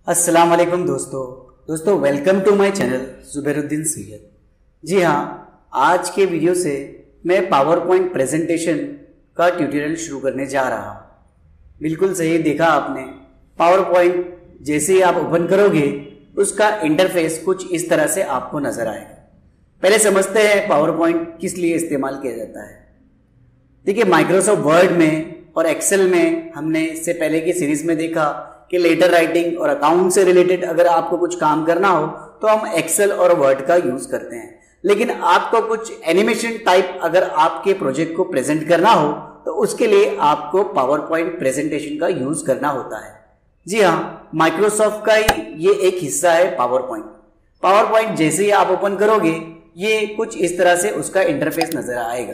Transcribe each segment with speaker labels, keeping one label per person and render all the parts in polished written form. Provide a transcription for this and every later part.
Speaker 1: अस्सलाम वालेकुम दोस्तों welcome to my channel Zubairuddin Syed. जी हाँ, आज के वीडियो से मैं पावर पॉइंट प्रेजेंटेशन का ट्यूटोरियल शुरू करने जा रहा हूँ। बिल्कुल सही देखा आपने। पावर पॉइंट जैसे ही आप ओपन करोगे उसका इंटरफेस कुछ इस तरह से आपको नजर आएगा। पहले समझते हैं पावर पॉइंट किस लिए इस्तेमाल किया जाता है। देखिए, माइक्रोसॉफ्ट वर्ड में और एक्सेल में हमने इससे पहले की सीरीज में देखा कि लेटर राइटिंग और अकाउंट से रिलेटेड अगर आपको कुछ काम करना हो तो हम एक्सेल और वर्ड का यूज करते हैं। लेकिन आपको कुछ एनिमेशन टाइप अगर आपके प्रोजेक्ट को प्रेजेंट करना हो तो उसके लिए आपको पावर पॉइंट प्रेजेंटेशन का यूज करना होता है। जी हाँ, माइक्रोसॉफ्ट का ही ये एक हिस्सा है पावर पॉइंट। पावर पॉइंट जैसे ही आप ओपन करोगे ये कुछ इस तरह से उसका इंटरफेस नजर आएगा।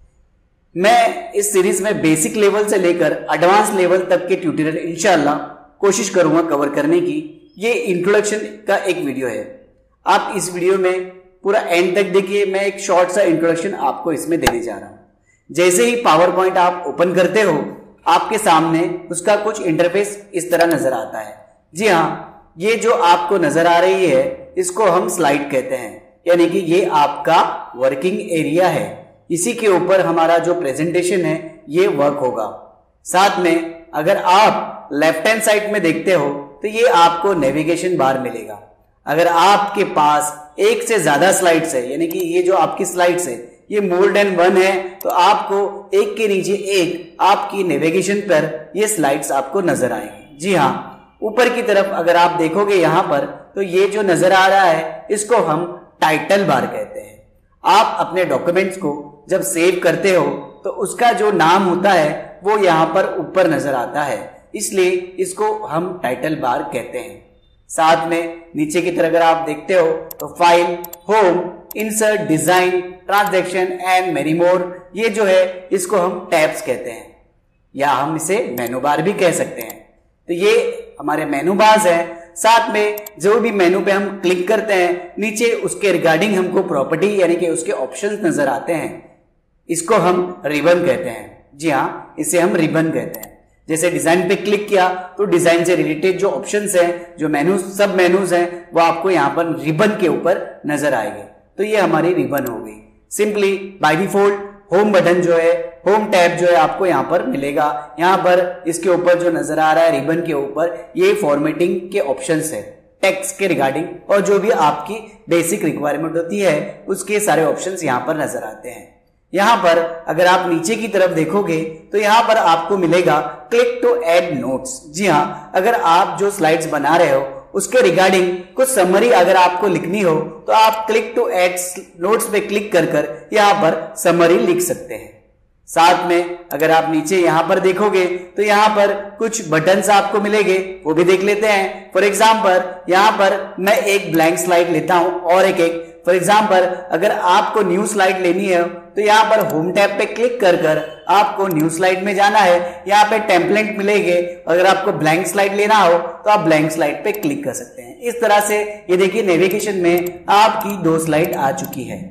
Speaker 1: मैं इस सीरीज में बेसिक लेवल से लेकर एडवांस लेवल तक के ट्यूटोरियल इंशाल्लाह कोशिश करूंगा कवर करने की। ये इंट्रोडक्शन का एक वीडियो है। आप इस वीडियो में पूरा एंड तक देखिए। मैं एक शॉर्ट सा इंट्रोडक्शन आपको इसमें देने जा रहा हूं। जैसे ही पावर पॉइंट आप ओपन करते हो आपके सामने उसका कुछ इंटरफेस इस तरह नजर आता है। जी हाँ, ये जो आपको नजर आ रही है इसको हम स्लाइड कहते हैं, यानी कि ये आपका वर्किंग एरिया है। इसी के ऊपर हमारा जो प्रेजेंटेशन है ये वर्क होगा। साथ में अगर आप लेफ्ट हैंड साइड में देखते हो तो ये आपको नेविगेशन बार मिलेगा। अगर आपके पास एक से ज्यादा स्लाइड्स है, यानी कि ये जो आपकी स्लाइड्स है ये मोर देन वन है, तो आपको एक के नीचे एक आपकी नेविगेशन पर ये स्लाइड्स आपको नजर आएंगी। जी हाँ, ऊपर की तरफ अगर आप देखोगे यहां पर तो ये जो नजर आ रहा है इसको हम टाइटल बार कहते हैं। आप अपने डॉक्यूमेंट्स को जब सेव करते हो तो उसका जो नाम होता है वो यहां पर ऊपर नजर आता है, इसलिए इसको हम टाइटल बार कहते हैं। साथ में नीचे की तरफ अगर आप देखते हो तो file, home, insert, design, transaction and many more, ये जो है इसको हम टैब्स कहते हैं या हम इसे मेनू बार भी कह सकते हैं। तो ये हमारे मेनू बार्स हैं। साथ में जो भी मेनू पे हम क्लिक करते हैं नीचे उसके रिगार्डिंग हमको प्रॉपर्टी यानी कि उसके ऑप्शंस नजर आते हैं। इसको हम रिबन कहते हैं। जी हाँ, इसे हम रिबन कहते हैं। जैसे डिजाइन पे क्लिक किया तो डिजाइन से रिलेटेड जो ऑप्शंस हैं, जो मेनू सब मेनूज हैं, वो आपको यहाँ पर रिबन के ऊपर नजर आएंगे। तो ये हमारी रिबन हो गई। Simply by default home button जो है, होम टैब जो है आपको यहाँ पर मिलेगा। यहाँ पर इसके ऊपर जो नजर आ रहा है रिबन के ऊपर, ये फॉर्मेटिंग के ऑप्शंस है, टेक्स्ट के रिगार्डिंग और जो भी आपकी बेसिक रिक्वायरमेंट होती है उसके सारे ऑप्शंस यहाँ पर नजर आते हैं। यहां पर अगर आप नीचे की तरफ देखोगे तो यहां पर आपको मिलेगा क्लिक टू ऐड नोट्स। जी हां, अगर आप जो स्लाइड्स बना रहे हो उसके रिगार्डिंग कुछ समरी अगर आपको लिखनी हो तो आप क्लिक टू ऐड नोट्स पे क्लिक कर यहां पर समरी लिख सकते हैं। साथ में अगर आप नीचे यहां पर देखोगे तो यहां पर कुछ बटन्स आपको मिलेंगे, वो भी देख लेते हैं। फॉर एग्जाम्पल यहां पर मैं एक ब्लैंक स्लाइड लेता हूं और एक फॉर एग्जाम्पल अगर आपको न्यू स्लाइड लेनी है तो यहाँ पर होम टैब पे क्लिक कर आपको न्यू स्लाइड में जाना है। यहाँ पे टेम्पलेट मिलेंगे, अगर आपको ब्लैंक स्लाइड लेना हो तो आप ब्लैंक स्लाइड पे क्लिक कर सकते हैं। इस तरह से ये देखिए नेविगेशन में आपकी 2 स्लाइड आ चुकी है।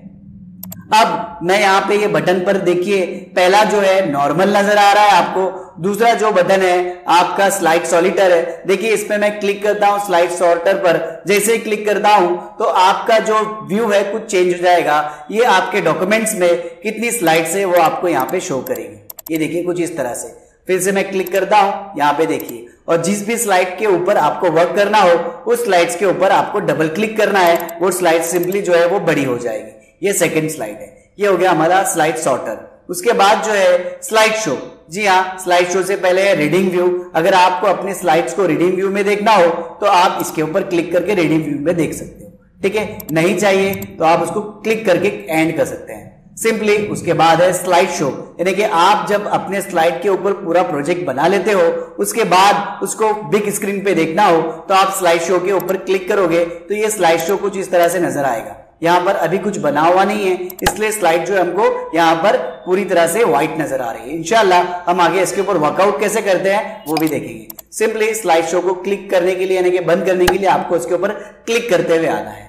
Speaker 1: अब मैं यहाँ पे ये बटन पर देखिए, पहला जो है नॉर्मल नजर आ रहा है आपको, दूसरा जो बटन है आपका स्लाइड सॉर्टर है। देखिए इस पे मैं क्लिक करता हूं स्लाइड सॉर्टर पर, जैसे ही क्लिक करता हूं तो आपका जो व्यू है कुछ चेंज हो जाएगा। ये आपके डॉक्यूमेंट्स में कितनी स्लाइड्स है वो आपको यहाँ पे शो करेगी। ये देखिए कुछ इस तरह से। फिर से मैं क्लिक करता हूं, यहाँ पे देखिए, और जिस भी स्लाइड के ऊपर आपको वर्क करना हो उस स्लाइड्स के ऊपर आपको डबल क्लिक करना है, वो स्लाइड सिंपली जो है वो बड़ी हो जाएगी। ये सेकंड स्लाइड है। ये हो गया हमारा स्लाइड सॉर्टर। उसके बाद जो है स्लाइड शो। जी हाँ, स्लाइड शो से पहले है रीडिंग व्यू। अगर आपको अपने स्लाइड्स को रीडिंग व्यू में देखना हो तो आप इसके ऊपर क्लिक करके रीडिंग व्यू में देख सकते हो। ठीक है, नहीं चाहिए तो आप उसको क्लिक करके एंड कर सकते हैं सिंपली। उसके बाद है स्लाइड शो, यानी कि आप जब अपने स्लाइड के ऊपर पूरा प्रोजेक्ट बना लेते हो उसके बाद उसको बिग स्क्रीन पे देखना हो तो आप स्लाइड शो के ऊपर क्लिक करोगे तो ये स्लाइड शो कुछ इस तरह से नजर आएगा। यहाँ पर अभी कुछ बना हुआ नहीं है इसलिए स्लाइड जो हमको यहाँ पर पूरी तरह से व्हाइट नजर आ रही है। इंशाल्लाह हम आगे इसके ऊपर वर्कआउट कैसे करते हैं वो भी देखेंगे। सिंपली स्लाइड शो को क्लिक करने के लिए यानी कि बंद करने के लिए आपको इसके ऊपर क्लिक करते हुए आना है।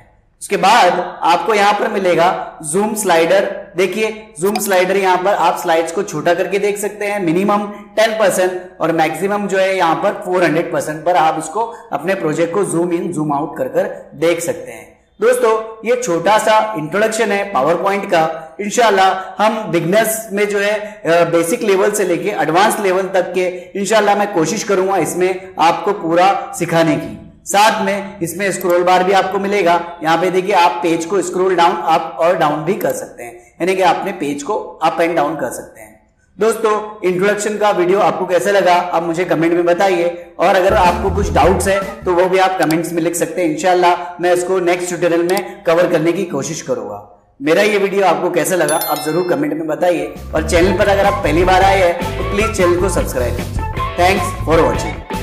Speaker 1: उसके बाद आपको यहां पर मिलेगा जूम स्लाइडर। देखिए जूम स्लाइडर यहां पर आप स्लाइड्स को छोटा करके देख सकते हैं, मिनिमम 10% और मैक्सिमम जो है यहां पर 400% पर आप इसको अपने प्रोजेक्ट को जूम इन जूम आउट कर देख सकते हैं। दोस्तों ये छोटा सा इंट्रोडक्शन है पावर पॉइंट का। इंशाल्लाह हम बिगनर्स में जो है बेसिक लेवल से लेके एडवांस लेवल तक के इंशाल्लाह मैं कोशिश करूंगा इसमें आपको पूरा सिखाने की। साथ में इसमें स्क्रॉल बार भी आपको मिलेगा। यहाँ पे देखिए आप पेज को स्क्रॉल डाउन अप और डाउन भी कर सकते हैं, यानी कि अपने पेज को अप एंड डाउन कर सकते हैं। दोस्तों इंट्रोडक्शन का वीडियो आपको कैसा लगा आप मुझे कमेंट में बताइए, और अगर आपको कुछ डाउट्स है तो वो भी आप कमेंट्स में लिख सकते हैं। इंशाल्लाह मैं इसको नेक्स्ट ट्यूटोरियल में कवर करने की कोशिश करूंगा। मेरा ये वीडियो आपको कैसा लगा आप जरूर कमेंट में बताइए, और चैनल पर अगर आप पहली बार आए हैं तो प्लीज चैनल को सब्सक्राइब कीजिए। Thanks for watching.